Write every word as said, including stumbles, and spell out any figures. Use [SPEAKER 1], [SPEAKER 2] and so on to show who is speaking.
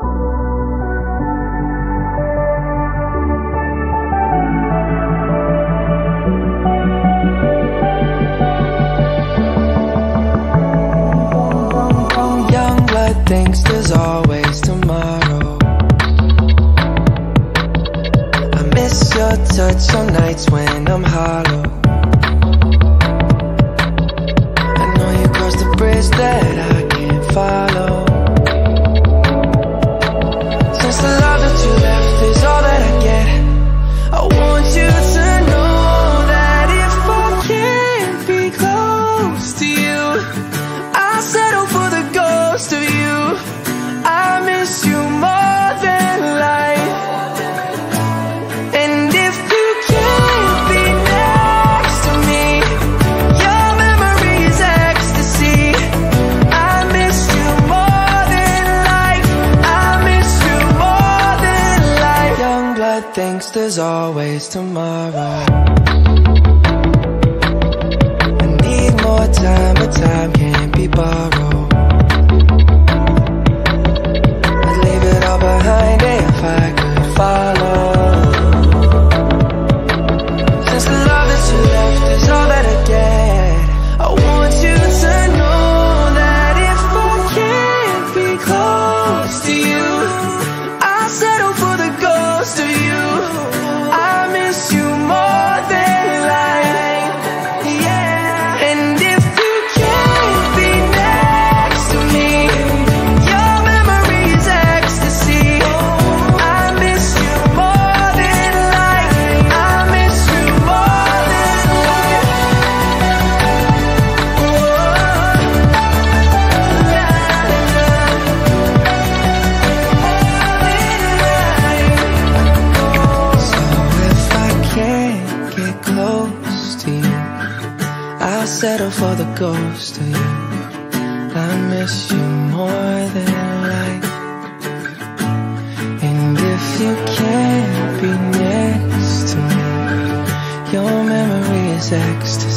[SPEAKER 1] Youngblood thinks there's always tomorrow. I miss your touch some nights when I'm hollow. I know you crossed the bridge that I can't follow. Since the love that you left is all that I get, I want you to know that if I can't be close to you, I'll settle for the ghost of you. I miss you more than life. And if you can't be next to me, your memory is ecstasy. I miss you more than life. I miss you more than life. Youngblood thinks there's always tomorrow. I need more time, but time can't be borrowed. I'd leave it all behind if I could follow. Since the love that you left is all that I get, I want you to know that if I can't be close to you, I'll settle for the ghost of you. I miss you more than life, yeah. And if you can't be next to me, your memory is ecstasy. I miss you more than life. I miss you more than life. So if I can't get close to you, I'll settle for the ghost of you. I miss you more than life. And if you can't be next to me, your memory is ecstasy.